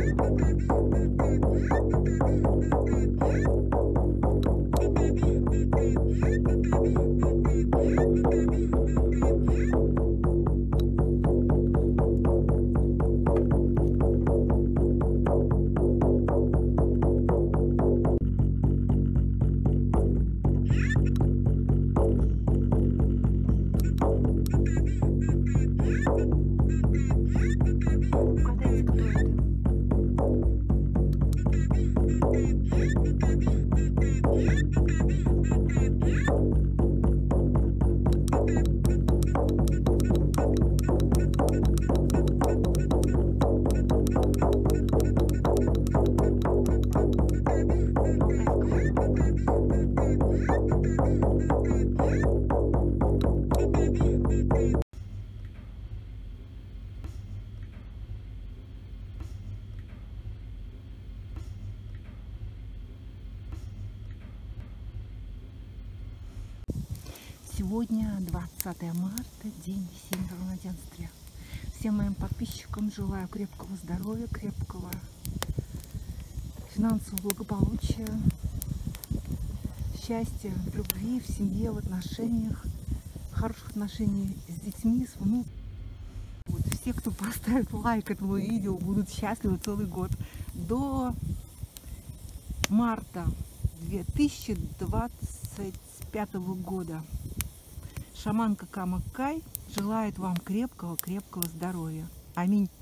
Сегодня 20 марта, день Всемирного равноденствия. Всем моим подписчикам желаю крепкого здоровья, крепкого финансового благополучия, счастья, в любви, в семье, в отношениях, хороших отношений с детьми, с внуками. Вот, все, кто поставит лайк этому видео, будут счастливы целый год. До марта 2025 года. Шаманка Камакай желает вам крепкого здоровья. Аминь.